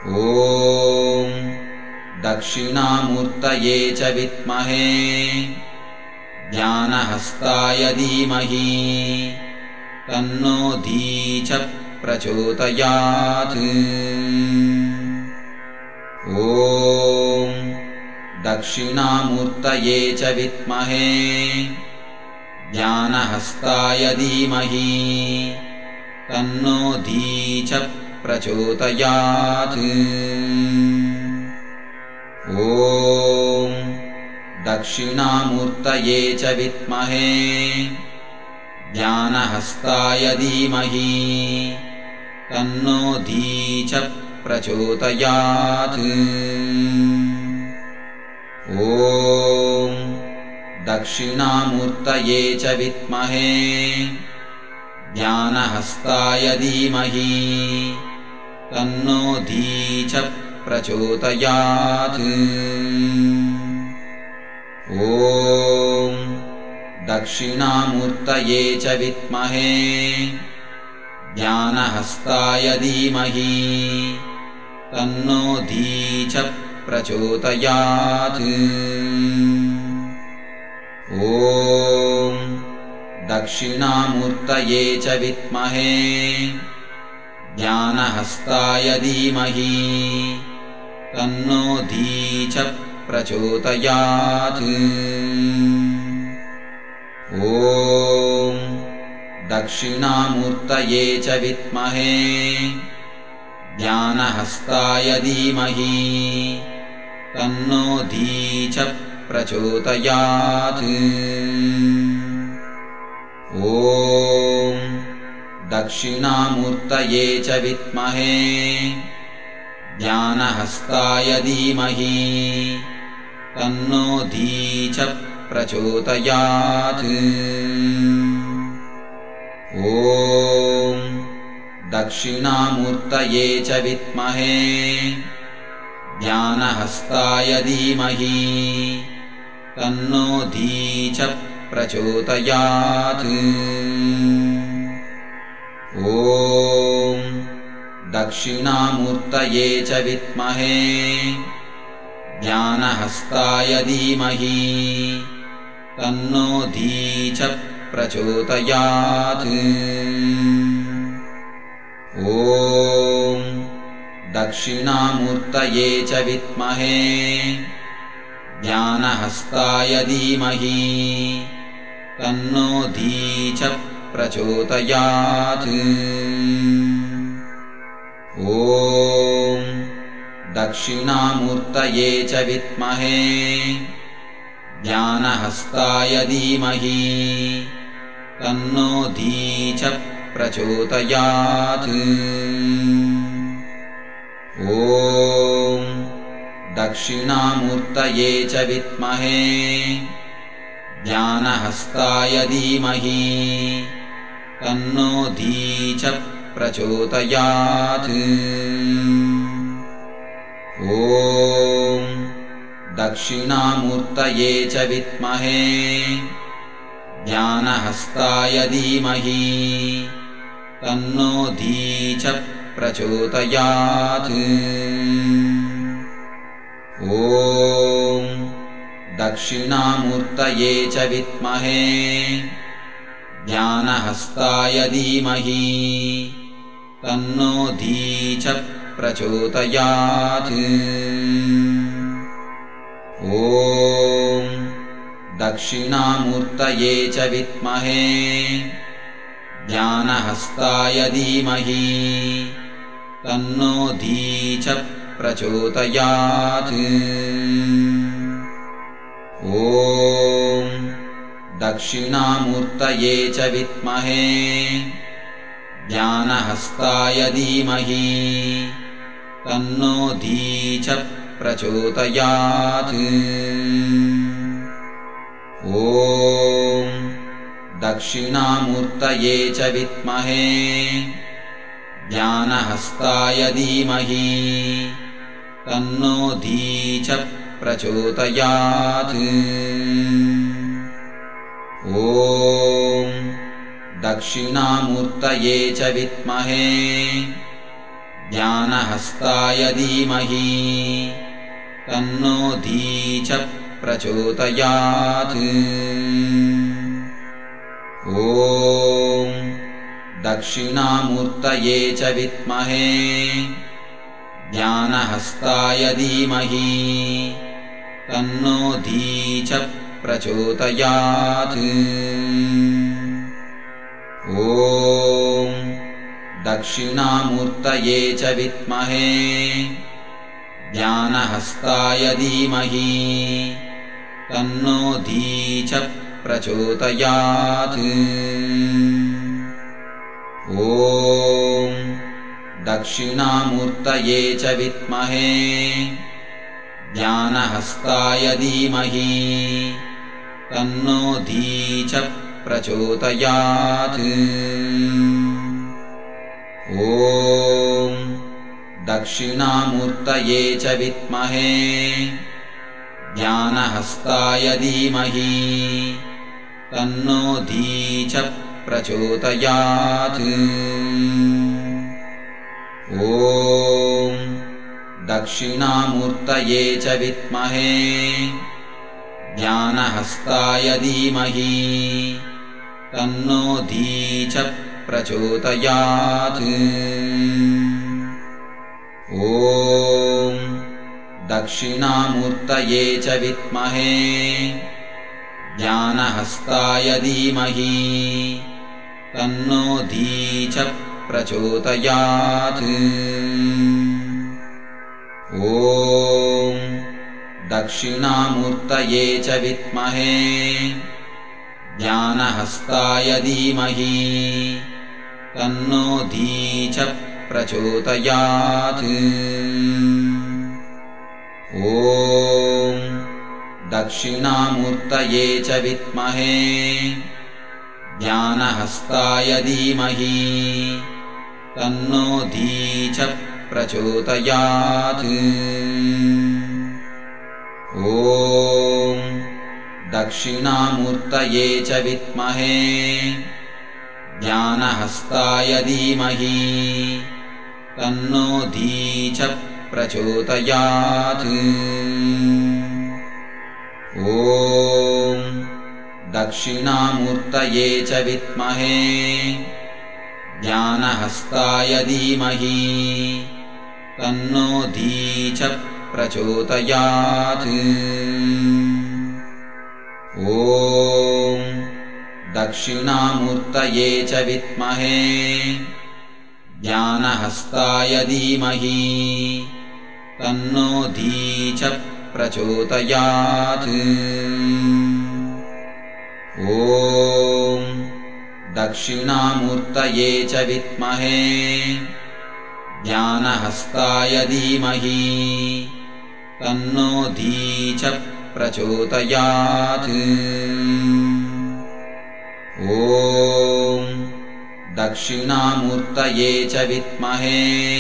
ॐ दक्षिणामूर्तये च विद्महे ज्ञानहस्ताय धीमहि तन्नो धीचः प्रचोदयात्। ॐ दक्षिणामूर्तये च विद्महे ज्ञानहस्ताय धीमहि तन्नो धीचः प्रचोदयात्। ॐ दक्षिणामूर्तये च विद्महे ज्ञानहस्ताय धीमहि तन्नो धीचः प्रचोदयात्। ॐ दक्षिणामूर्तये च विद्महे ज्ञानहस्ताय धीमहि तन्नो धीचः प्रचोदयात्। ॐ दक्षिणामूर्तये च विद्महे ज्ञानहस्ताय धीमहि तन्नो धीचः प्रचोदयात्। ॐ दक्षिणामूर्तये च विद्महे ज्ञानहस्ताय धीमहि तन्नो धीचः प्रचोदयात्। ॐ दक्षिणामूर्तये च विद्महे ज्ञानहस्ताय धीमहि तन्नो धीचः प्रचोदयात्। ॐ दक्षिणामूर्तये च विद्महे ज्ञानहस्ताय धीमहि तन्नो धीचः प्रचोदयात्। ॐ दक्षिणामूर्तये च विद्महे ज्ञानहस्ताय धीमहि तन्नो धीचः प्रचोदयात्। ॐ दक्षिणामूर्तये च विद्महे ज्ञानहस्ताय धीमहि तन्नो धीचः प्रचोदयात्। ॐ दक्षिणामूर्तये च विद्महे ज्ञानहस्ताय धीमहि तन्नो धीचः प्रचोदयात्। ॐ दक्षिणामूर्तये च विद्महे ज्ञानहस्ताय धीमहि तन्नो धीचः प्रचोदयात्। ॐ दक्षिणामूर्तये च विद्महे ज्ञानहस्ताय धीमहि तन्नो धीचः प्रचोदयात्। ॐ दक्षिणामूर्तये च विद्महे ज्ञानहस्ताय धीमहि तन्नो धीचः प्रचोदयात्। ॐ दक्षिणामूर्तये च विद्महे ज्ञानहस्ताय धीमहि तन्नो धीचः प्रचोदयात्। ॐ दक्षिणामूर्तये च विद्महे ज्ञानहस्ताय धीमहि तन्नो धीचः प्रचोदयात्। ॐ दक्षिणामूर्तये च विद्महे ज्ञानहस्ताय धीमहि तन्नो धीचः प्रचोदयात्। ॐ दक्षिणामूर्तये च विद्महे ज्ञानहस्ताय धीमहि तन्नो धीचः प्रचोदयात्। ॐ दक्षिणामूर्तये च विद्महे ज्ञानहस्ताय धीमहि तन्नो धीचः प्रचोदयात्। ॐ दक्षिणामूर्तये च विद्महे ज्ञानहस्ताय धीमहि तन्नो धीचः प्रचोदयात्। ॐ दक्षिणामूर्तये च विद्महे ज्ञानहस्ताय धीमहि तन्नो धीचः प्रचोदयात्। ॐ दक्षिणामूर्तये च विद्महे ज्ञानहस्ताय धीमहि तन्नो धीचः प्रचोदयात्। ॐ दक्षिणामूर्तये च विद्महे ज्ञानहस्ताय धीमहि तन्नो धीचः प्रचोदयात्। ॐ दक्षिणामूर्तये च विद्महे ज्ञानहस्ताय धीमहि तन्नो धीचः प्रचोदयात्। ॐ दक्षिणामूर्तये च विद्महे ज्ञानहस्ताय धीमहि तन्नो धीचः प्रचोदयात्। ॐ दक्षिणामूर्तये च विद्महे ज्ञानहस्ताय धीमहि तन्नो धीचः प्रचोदयात्। ॐ दक्षिणामूर्तये च विद्महे ज्ञानहस्ताय धीमहि तन्नो धीचः प्रचोदयात्। ॐ दक्षिणामूर्तये च विद्महे ज्ञानहस्ताय धीमहि तन्नो धीचः प्रचोदयात्। ॐ दक्षिणामूर्तये च विद्महे ज्ञानहस्ताय धीमहि तन्नो धीचः प्रचोदयात्। ॐ दक्षिणामूर्तये च विद्महे ज्ञानहस्ताय धीमहि तन्नो धीचः प्रचोदयात्। ॐ दक्षिणामूर्तये च विद्महे ज्ञानहस्ताय धीमहि तन्नो धीचः प्रचोदयात्। ॐ दक्षिणामूर्तये च विद्महे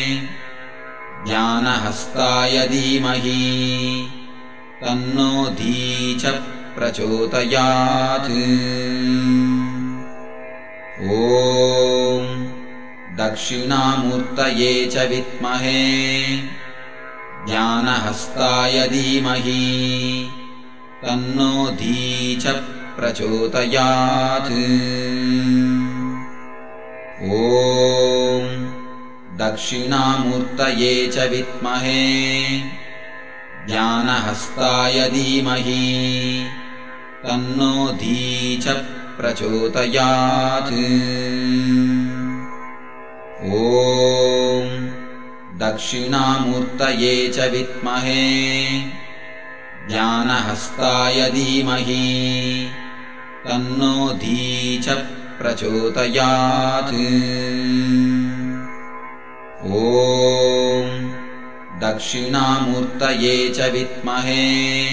ज्ञानहस्ताय धीमहि तन्नो धीचः प्रचोदयात्। ॐ दक्षिणामूर्तये च विद्महे ज्ञानहस्ताय धीमहि तन्नो धीचः प्रचोदयात्। ॐ दक्षिणामूर्तये च विद्महे ज्ञानहस्ताय धीमहि तन्नो धीचः प्रचोदयात्। ॐ दक्षिणामूर्तये च विद्महे ज्ञानहस्ताय धीमहि तन्नो धीचः प्रचोदयात्। ॐ दक्षिणामूर्तये च विद्महे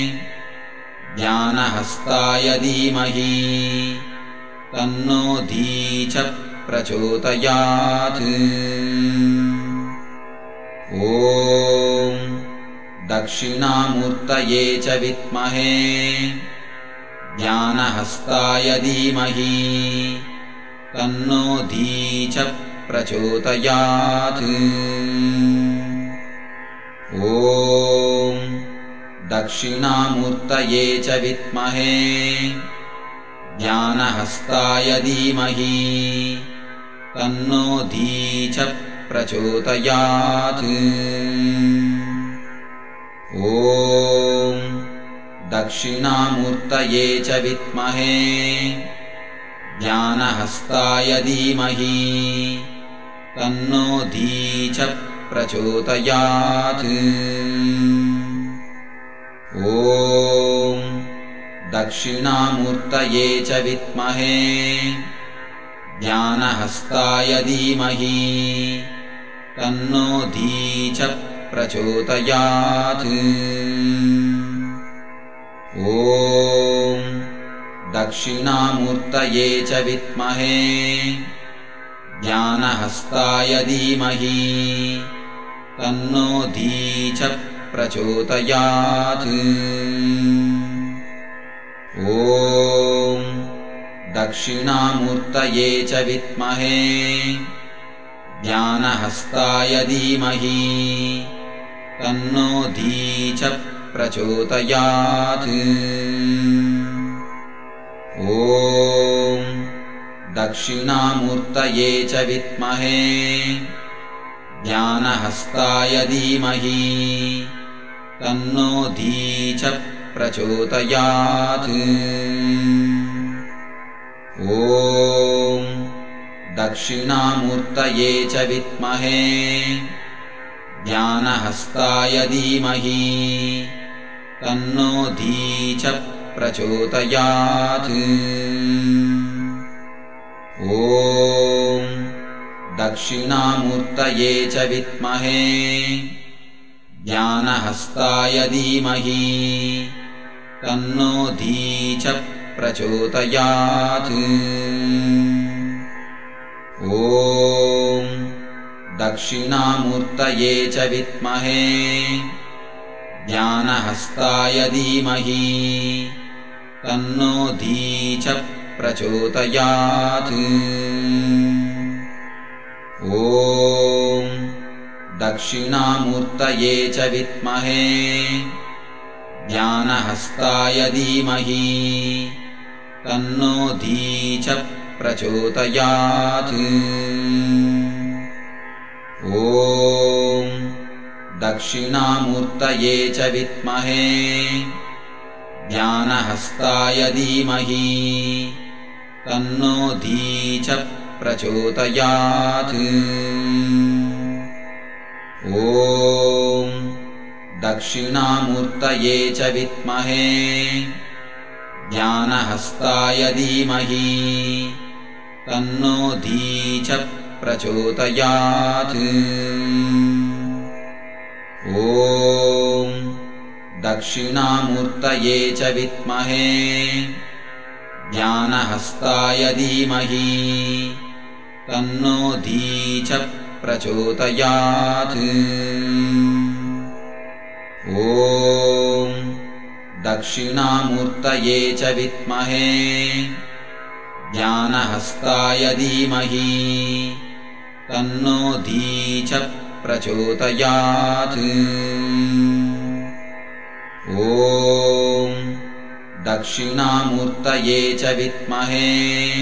ज्ञानहस्ताय धीमहि तन्नो धीचः प्रचोदयात्। ॐ दक्षिणामूर्तये च विद्महे ज्ञानहस्ताय धीमहि तन्नो धीचः प्रचोदयात्। ॐ दक्षिणामूर्तये च विद्महे ज्ञानहस्ताय धीमहि तन्नो धीचः प्रचोदयात्। ॐ दक्षिणामूर्तये च विद्महे ज्ञानहस्ताय धीमहि तन्नो धीचः प्रचोदयात्। ॐ दक्षिणामूर्तये च विद्महे ज्ञानहस्ताय धीमहि तन्नो धीचः प्रचोदयात्। ॐ दक्षिणामूर्तये च विद्महे ज्ञानहस्ताय धीमहि तन्नो धीचः प्रचोदयात्। ॐ दक्षिणामूर्तये च विद्महे ज्ञानहस्ताय धीमहि तन्नो धीचः प्रचोदयात्। ॐ दक्षिणामूर्तये च विद्महे ज्ञानहस्ताय धीमहि तन्नो धीचः प्रचोदयात्। ॐ दक्षिणामूर्तये च विद्महे ज्ञानहस्ताय धीमहि तन्नो धीचः प्रचोदयात्। ॐ दक्षिणामूर्तये च विद्महे ज्ञानहस्ताय धीमहि तन्नो धीचः प्रचोदयात्। ॐ दक्षिणामूर्तये च विद्महे ज्ञानहस्ताय धीमहि तन्नो धीचः प्रचोदयात्। ॐ दक्षिणामूर्तये च विद्महे ज्ञानहस्ताय धीमहि तन्नो धीचः प्रचोदयात्। ॐ दक्षिणामूर्तये च विद्महे ज्ञानहस्ताय धीमहि तन्नो धीचः प्रचोदयात्। ॐ दक्षिणामूर्तये च विद्महे ज्ञानहस्ताय धीमहि तन्नो धीचः प्रचोदयात्। ॐ दक्षिणामूर्तये च विद्महे ज्ञानहस्ताय धीमहि तन्नो धीचः प्रचोदयात्। ॐ दक्षिणामूर्तये च विद्महे ज्ञानहस्ताय धीमहि तन्नो धीचः प्रचोदयात्। ॐ दक्षिणामूर्तये च विद्महे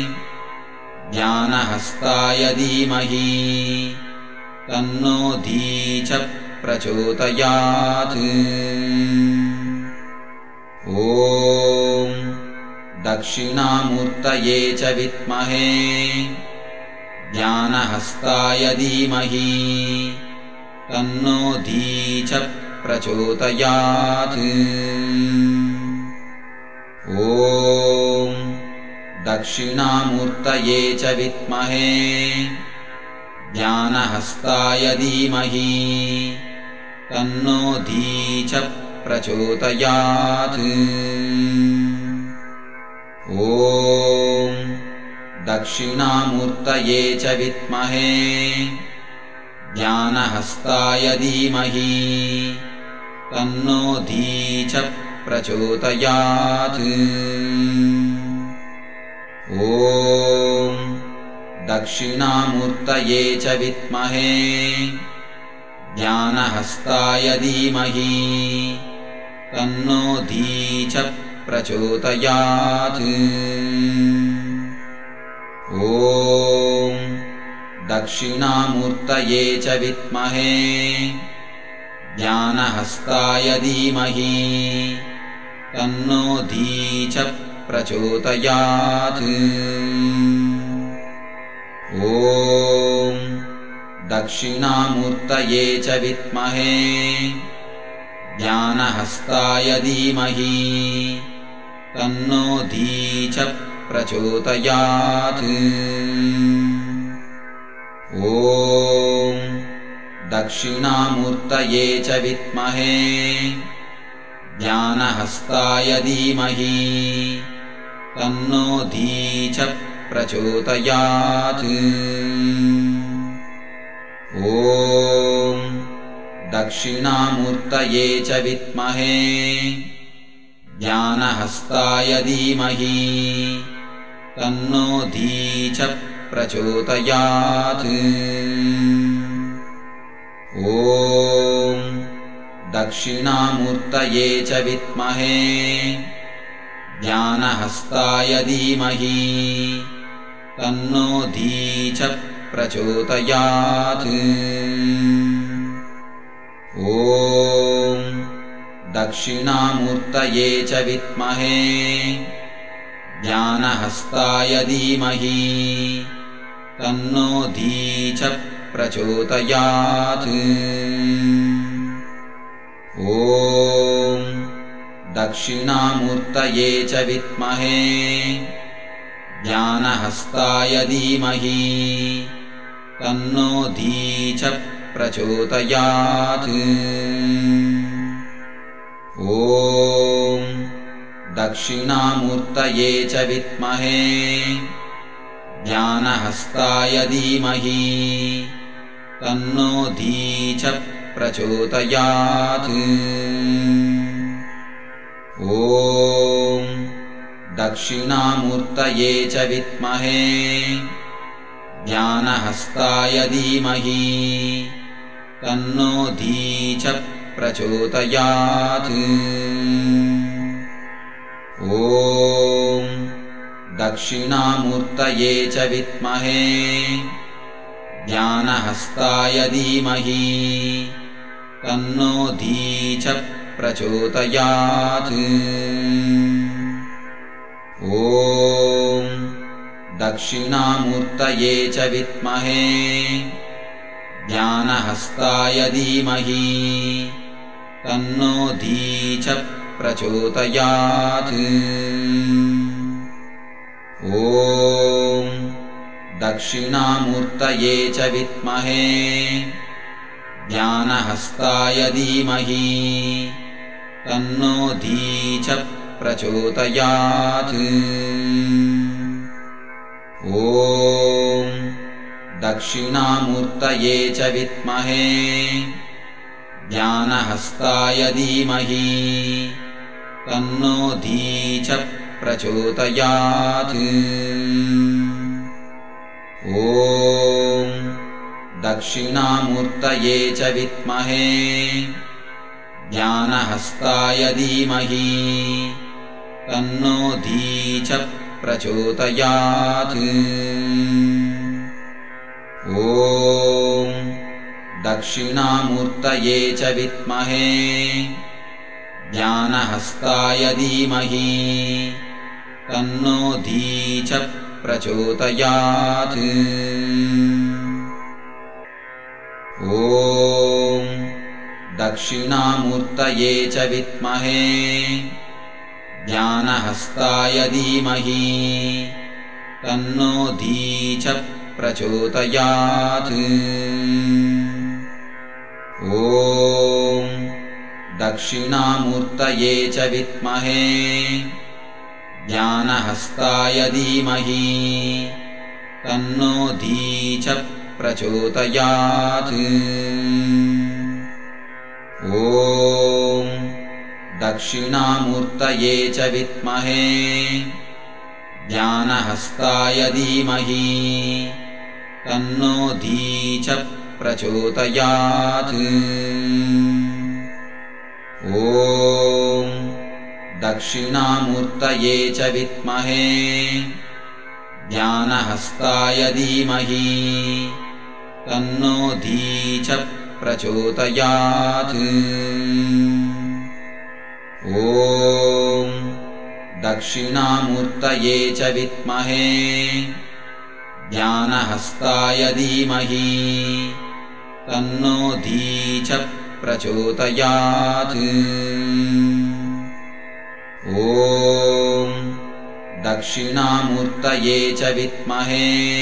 ज्ञानहस्ताय धीमहि तन्नो धीचः प्रचोदयात्। ॐ दक्षिणामूर्तये च विद्महे ज्ञानहस्ताय धीमहि तन्नो धीचः प्रचोदयात्। ॐ दक्षिणामूर्तये च विद्महे ज्ञानहस्ताय धीमहि तन्नो धीचः प्रचोदयात्। ॐ दक्षिणामूर्तये च विद्महे ज्ञानहस्ताय धीमहि तन्नो धीचः प्रचोदयात्। ॐ दक्षिणामूर्तये च विद्महे ज्ञानहस्ताय धीमहि तन्नो धीचः प्रचोदयात्। ॐ दक्षिणामूर्तये च विद्महे ज्ञानहस्ताय धीमहि तन्नो धीचः प्रचोदयात्। ॐ दक्षिणामूर्तये च विद्महे ज्ञानहस्ताय धीमहि तन्नो धीचः प्रचोदयात्। ॐ दक्षिणामूर्तये च विद्महे ज्ञानहस्ताय धीमहि तन्नो धीचः प्रचोदयात्। ॐ दक्षिणामूर्तये च विद्महे ज्ञानहस्ताय धीमहि तन्नो धीचः प्रचोदयात्। ॐ दक्षिणामूर्तये च विद्महे ज्ञानहस्ताय धीमहि तन्नो धीचः प्रचोदयात्। ॐ दक्षिणामूर्तये च विद्महे ज्ञानहस्ताय धीमहि तन्नो धीचः प्रचोदयात्। ॐ दक्षिणामूर्तये च विद्महे ज्ञानहस्ताय धीमहि तन्नो धीचः प्रचोदयात्। ॐ दक्षिणामूर्तये च विद्महे ज्ञानहस्ताय धीमहि तन्नो धीचः प्रचोदयात्। ॐ दक्षिणामूर्तये च विद्महे ज्ञानहस्ताय धीमहि तन्नो धीचः प्रचोदयात्। ॐ दक्षिणामूर्तये च विद्महे ज्ञानहस्ताय धीमहि तन्नो धीचः प्रचोदयात्। ॐ दक्षिणामूर्तये च विद्महे ज्ञानहस्ताय धीमहि तन्नो धीचः प्रचोदयात्। ॐ दक्षिणामूर्तये च विद्महे ज्ञानहस्ताय धीमहि तन्नो धीचः प्रचोदयात्। ॐ दक्षिणामूर्तये च विद्महे ज्ञानहस्ताय धीमहि तन्नो धीचः प्रचोदयात्। ॐ दक्षिणामूर्तये च विद्महे ज्ञानहस्ताय धीमहि तन्नो धीचः प्रचोदयात्। ॐ दक्षिणामूर्तये च विद्महे ज्ञानहस्ताय धीमहि तन्नो धीचः प्रचोदयात्। ॐ दक्षिणामूर्तये च विद्महे ज्ञानहस्ताय धीमहि तन्नो धीचः प्रचोदयात्। ॐ दक्षिणामूर्तये च विद्महे ज्ञानहस्ताय धीमहि तन्नो धीचः प्रचोदयात्। ॐ दक्षिणामूर्तये च विद्महे ज्ञानहस्ताय धीमहि तन्नो धीच प्रचोदयात्। ॐ दक्षिणामूर्तये च विद्महे ज्ञानहस्ताय धीमहि तन्नो धीच प्रचोदयात्। ॐ दक्षिणामूर्तये च विद्महे ज्ञानहस्ताय धीमहि तन्नो धीच प्रचोदयात्। ॐ दक्षिणामूर्तये च विद्महे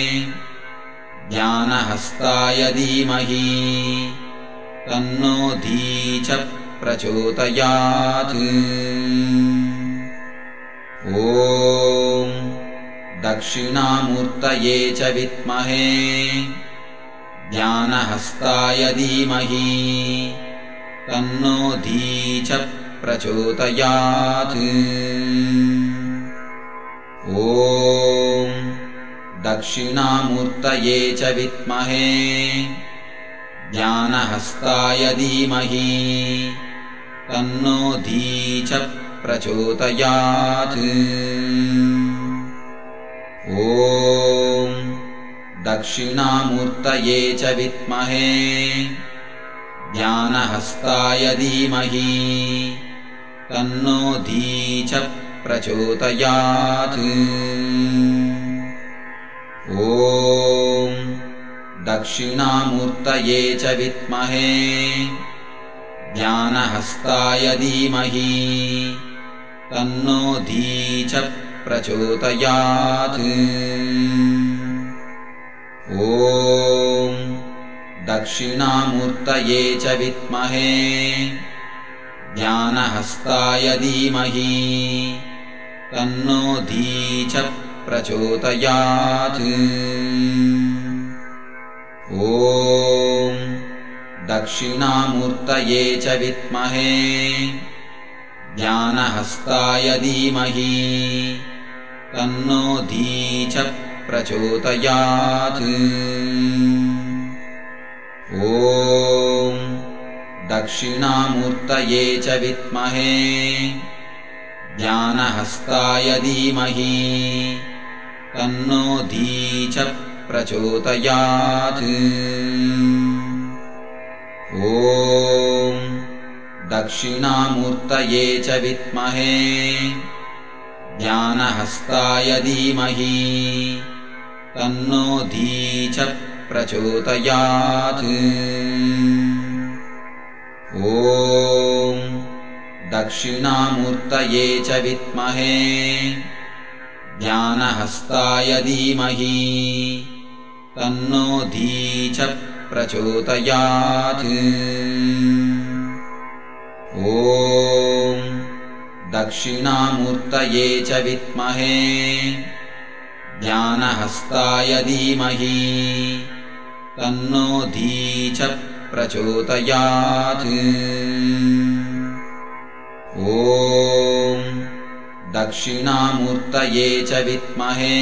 ज्ञानहस्ताय धीमहि तन्नो धीच प्रचोदयात्। ॐ दक्षिणामूर्तये च विद्महे ज्ञानहस्ताय धीमहि तन्नो धीच प्रचोदयात्। ॐ दक्षिणामूर्तये च विद्महे ज्ञानहस्ताय धीमहि तन्नो धीच प्रचोदयात्। ॐ दक्षिणामूर्तये च विद्महे ज्ञानहस्ताय धीमहि तन्नो धीच प्रचोदयात्। ॐ दक्षिणामूर्तये च विद्महे ज्ञानहस्ताय धीमहि तन्नो धीच प्रचोदयात्। ॐ दक्षिणामूर्तये च विद्महे ज्ञानहस्ताय धीमहि तन्नो धीच प्रचोदयात्। ॐ दक्षिणामूर्तये च विद्महे ज्ञानहस्ताय धीमहि तन्नो धीच प्रचोदयात्। ॐ दक्षिणामूर्तये च विद्महे ज्ञानहस्ताय धीमहि तन्नो धीच प्रचोदयात्। ॐ दक्षिणामूर्तये च विद्महे ज्ञानहस्ताय धीमहि तन्नो धीच प्रचोदयात्। ॐ दक्षिणामूर्तये च विद्महे ज्ञानहस्ताय धीमहि तन्नो धीच प्रचोदयात्। ॐ दक्षिणामूर्तये च विद्महे ज्ञानहस्ताय धीमहि तन्नो धीच प्रचोदयात्। ॐ दक्षिणामूर्तये च विद्महे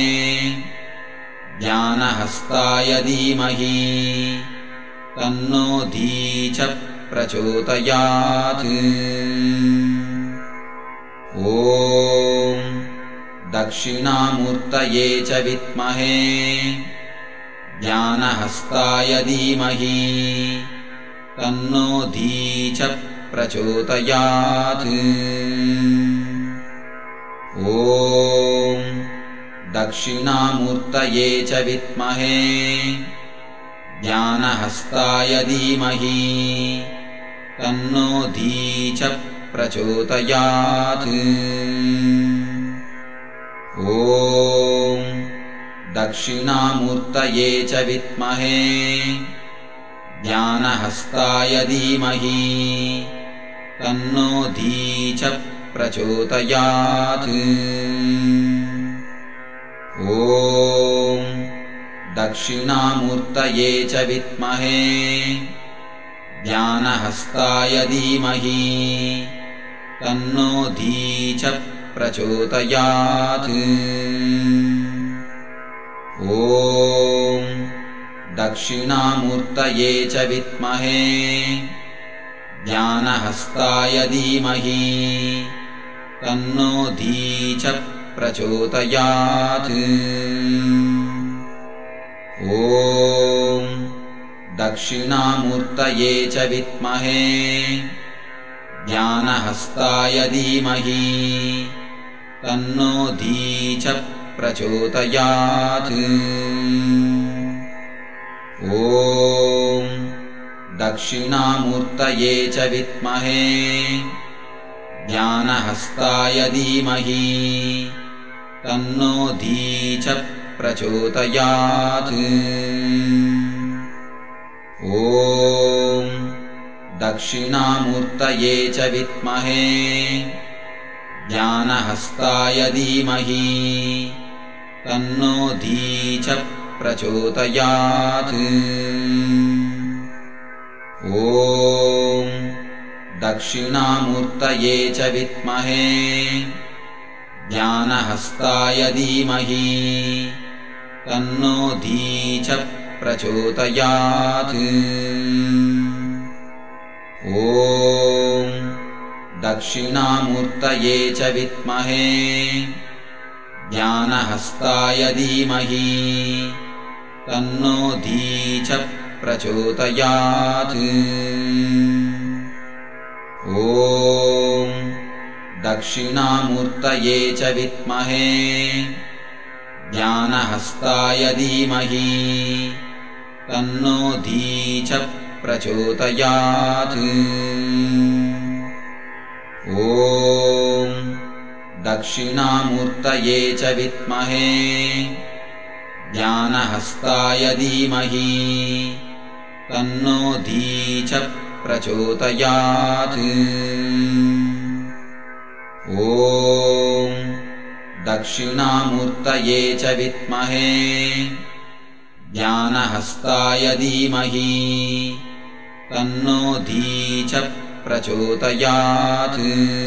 ज्ञानहस्ताय धीमहि तन्नो धीच प्रचोदयात्। ॐ दक्षिणामूर्तये च विद्महे ज्ञानहस्ताय धीमहि तन्नो धीच प्रचोदयात्। ॐ दक्षिणामूर्तये च विद्महे ज्ञानहस्ताय धीमहि तन्नो धीच प्रचोदयात्। ॐ दक्षिणामूर्तये च विद्महे ज्ञानहस्ताय धीमहि तन्नो धीच प्रचोदयात्। ॐ दक्षिणामूर्तये च विद्महे ज्ञानहस्ताय धीमहि तन्नो धीच प्रचोदयात्। ॐ दक्षिणामूर्तये च विद्महे ज्ञानहस्ताय धीमहि तन्नो धीचः प्रचोदयात्। ॐ दक्षिणामूर्तये च विद्महे ज्ञानहस्ताय धीमहि तन्नो धीचः प्रचोदयात्। ॐ दक्षिणामूर्तये च विद्महे ज्ञानहस्ताय धीमहि तन्नो धीचः प्रचोदयात्। ॐ दक्षिणामूर्तये च विद्महे ज्ञानहस्ताय धीमहि तन्नो धीचः प्रचोदयात्। ॐ दक्षिणामूर्तये च विद्महे ज्ञानहस्ताय धीमहि तन्नो धीचः प्रचोदयात्। ॐ दक्षिणामूर्तये च विद्महे ज्ञानहस्ताय धीमहि तन्नो धीचः प्रचोदयात्। ॐ दक्षिणामूर्तये च विद्महे ज्ञानहस्ताय धीमहि तन्नो धीचः प्रचोदयात्। ॐ दक्षिणामूर्तये च विद्महे ज्ञानहस्ताय धीमहि तन्नो धीचः प्रचोदयात्। ॐ दक्षिणामूर्तये च विद्महे ज्ञानहस्ताय धीमहि तन्नो धीचः प्रचोदयात्।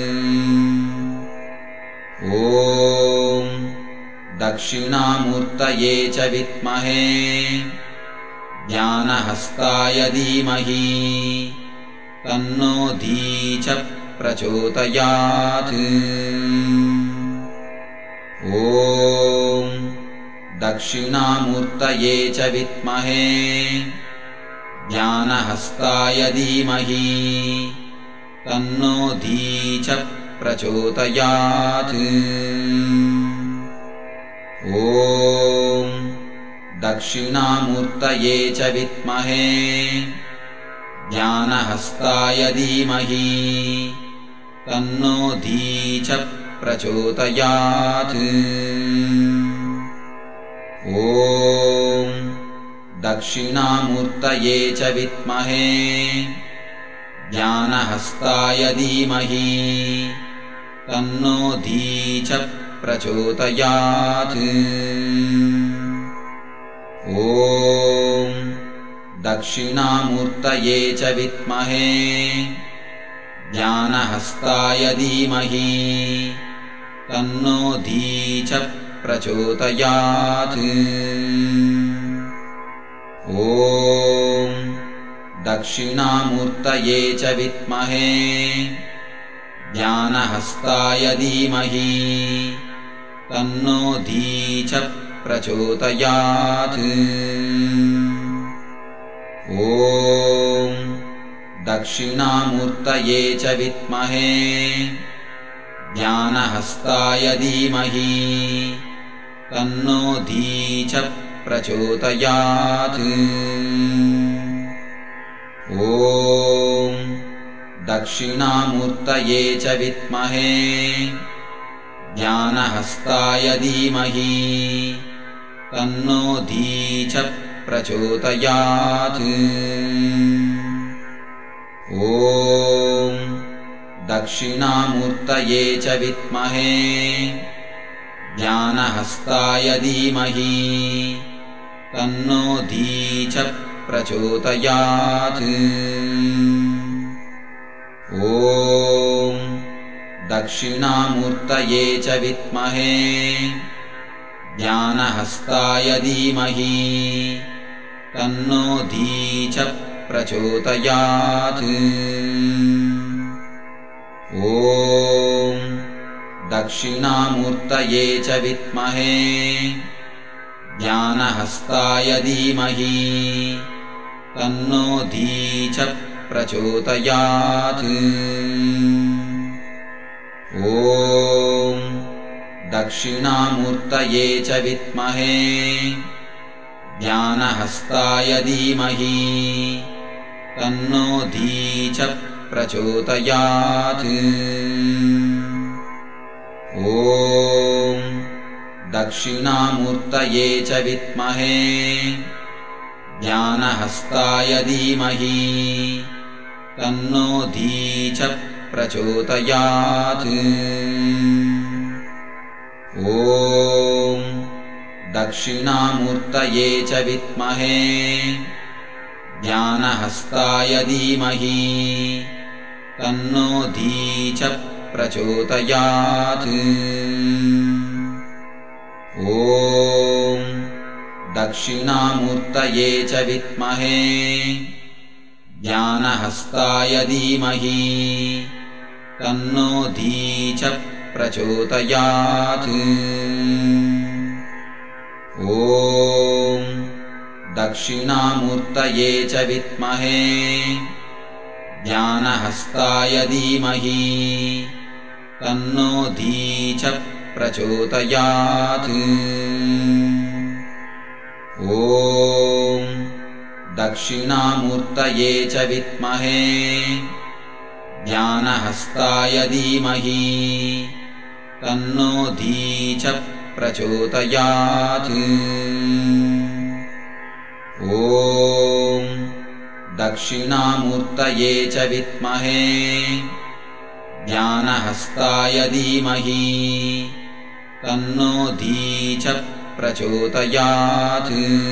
ॐ दक्षिणामूर्तये च विद्महे ज्ञानहस्ताय धीमहि तन्नो धीचः प्रचोदयात्। ॐ दक्षिणामूर्तये च विद्महे ज्ञानहस्ताय धीमहि तन्नो धीचः प्रचोदयात्। ॐ दक्षिणामूर्तये च विद्महे ज्ञानहस्ताय धीमहि तन्नो धीचः प्रचोदयात्। ॐ दक्षिणामूर्तये च विद्महे ज्ञानहस्ताय धीमहि तन्नो धीचः प्रचोदयात्। ॐ दक्षिणामूर्तये च विद्महे ज्ञानहस्ताय धीमहि तन्नो धीचः प्रचोदयात्। ॐ दक्षिणामूर्तये च विद्महे ज्ञानहस्ताय धीमहि तन्नो धीचः प्रचोदयात्। ॐ दक्षिणामूर्तये च विद्महे ज्ञानहस्ताय धीमहि तन्नो धीचः प्रचोदयात्। ॐ दक्षिणामूर्तये च विद्महे ज्ञानहस्ताय धीमहि तन्नो धीचः प्रचोदयात्। ॐ दक्षिणामूर्तये च विद्महे ज्ञानहस्ताय धीमहि तन्नो धीचः प्रचोदयात्। ॐ दक्षिणामूर्तये च विद्महे ज्ञानहस्ताय धीमहि तन्नो धीच प्रचोदयात्। ॐ दक्षिणामूर्तये च विद्महे ज्ञानहस्ताय धीमहि तन्नो धीच प्रचोदयात्। ॐ दक्षिणामूर्तये च विद्महे ज्ञानहस्ताय धीमहि तन्नो धीच प्रचोदयात्। ॐ दक्षिणामूर्तये च विद्महे ज्ञानहस्ताय धीमहि तन्नो धीच प्रचोदयात्। ॐ दक्षिणामूर्तये च विद्महे ज्ञानहस्ताय धीमहि तन्नो धीच प्रचोदयात्। ॐ दक्षिणामूर्तये च विद्महे ज्ञानहस्ताय धीमहि तन्नो धीच प्रचोदयात्। ॐ दक्षिणामूर्तये च विद्महे ज्ञानहस्ताय धीमहि तन्नो धीच प्रचोदयात्। ॐ दक्षिणामूर्तये च विद्महे ज्ञानहस्ताय धीमहि तन्नो धीच प्रचोदयात्। ॐ दक्षिणामूर्तये च विद्महे ज्ञानहस्ताय धीमहि तन्नो धीच प्रचोदयात्।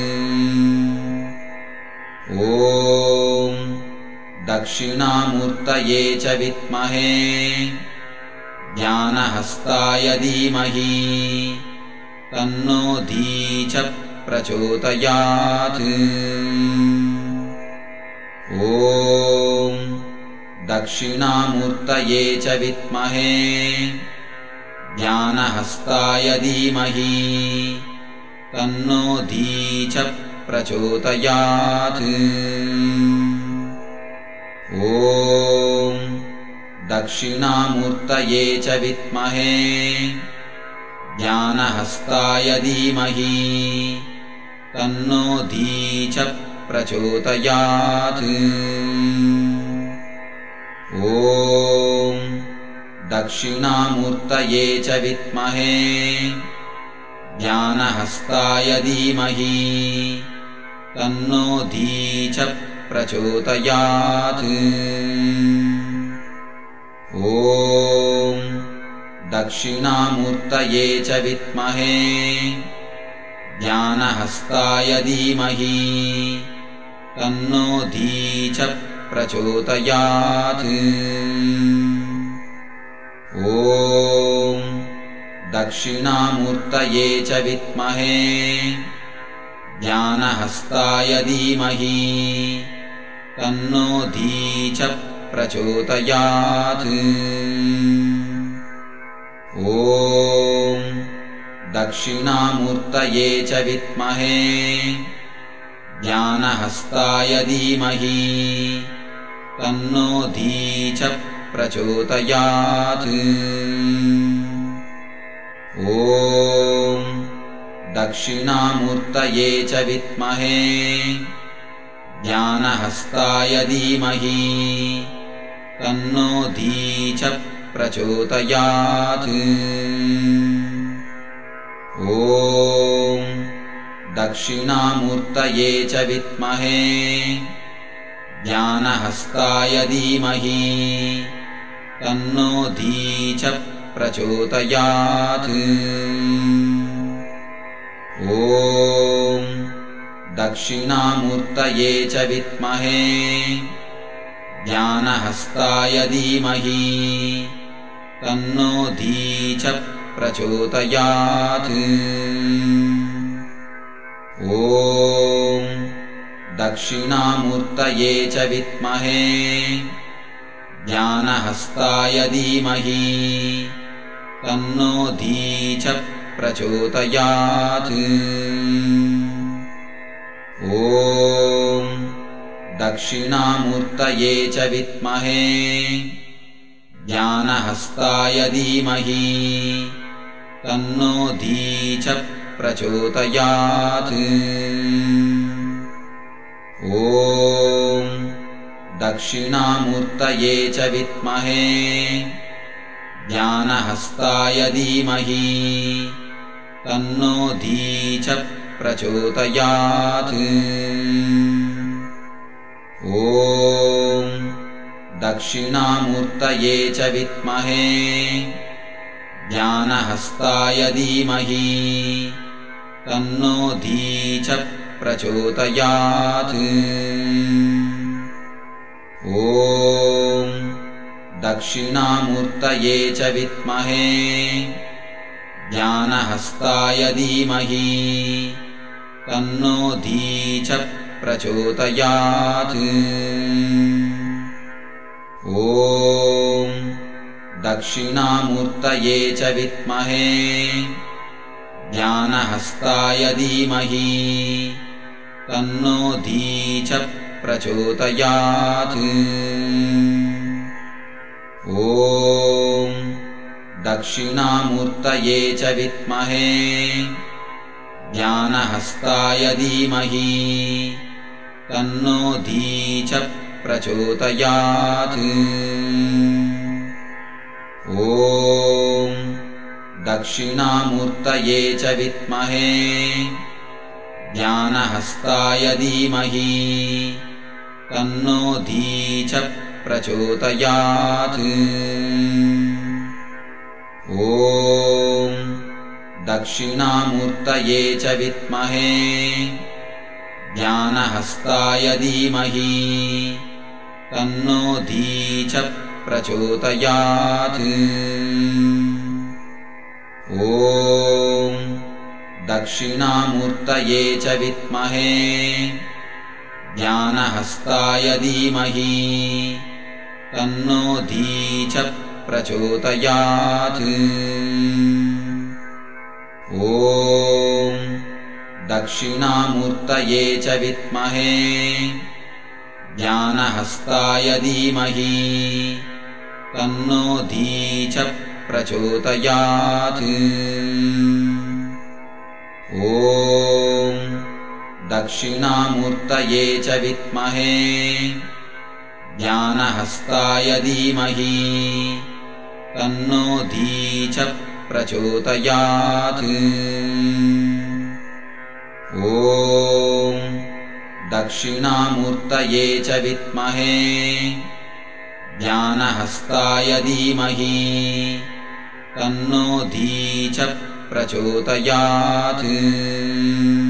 ॐ दक्षिणामूर्तये च विद्महे ज्ञानहस्ताय धीमहि तन्नो धीच प्रचोदयात्। ॐ दक्षिणामूर्तये च विद्महे ज्ञानहस्ताय धीमहि तन्नो धीच प्रचोदयात्। ॐ दक्षिणामूर्तये च विद्महे ज्ञानहस्ताय धीमहि तन्नो धीच प्रचोदयात्। ॐ दक्षिणामूर्तये च विद्महे ज्ञानहस्ताय धीमहि तन्नो धीच प्रचोदयात्। ॐ दक्षिणामूर्तये च विद्महे ज्ञानहस्ताय धीमहि तन्नो धीच प्रचोदयात्। ॐ दक्षिणामूर्तये च विद्महे ज्ञानहस्ताय धीमहि तन्नो धीच प्रचोदयात्। ॐ दक्षिणामूर्तये च विद्महे ज्ञानहस्ताय धीमहि तन्नो धीच प्रचोदयात्। ॐ दक्षिणामूर्तये च विद्महे ज्ञानहस्ताय धीमहि तन्नो धीच प्रचोदयात्। ॐ दक्षिणामूर्तये च विद्महे ज्ञानहस्ताय धीमहि तन्नो धीच प्रचोदयात्। ॐ दक्षिणामूर्तये च विद्महे ज्ञानहस्ताय धीमहि तन्नो धीच प्रचोदयात्। ॐ दक्षिणामूर्तये च विद्महे ज्ञानहस्ताय धीमहि तन्नो धीचः प्रचोदयात्। ॐ दक्षिणामूर्तये च विद्महे ज्ञानहस्ताय धीमहि तन्नो धीचः प्रचोदयात्। ॐ दक्षिणामूर्तये च विद्महे ज्ञानहस्ताय धीमहि तन्नो धीचः प्रचोदयात्। ॐ दक्षिणामूर्तये च विद्महे ज्ञानहस्ताय धीमहि तन्नो धीचः प्रचोदयात्। ॐ दक्षिणामूर्तये च विद्महे ज्ञानहस्ताय धीमहि तन्नो धीचः प्रचोदयात्। ॐ दक्षिणामूर्तये च विद्महे ज्ञानहस्ताय धीमहि तन्नो धीचः प्रचोदयात्। ॐ दक्षिणामूर्तये च विद्महे ज्ञानहस्ताय धीमहि तन्नो धीचः प्रचोदयात्। ॐ दक्षिणामूर्तये च विद्महे ज्ञानहस्ताय धीमहि तन्नो धीचः प्रचोदयात्। ॐ दक्षिणामूर्तये च विद्महे ज्ञानहस्ताय धीमहि तन्नो धीचः प्रचोदयात्। ॐ दक्षिणामूर्तये च विद्महे ज्ञानहस्ताय धीमहि तन्नो धीचः प्रचोदयात्। ॐ दक्षिणामूर्तये च विद्महे ज्ञानहस्ताय धीमहि तन्नो धीचः प्रचोदयात्। ॐ दक्षिणामूर्तये च विद्महे ज्ञानहस्ताय धीमहि तन्नो धीचः प्रचोदयात्। ॐ दक्षिणामूर्तये च विद्महे ज्ञानहस्ताय धीमहि तन्नो धीचः प्रचोदयात्।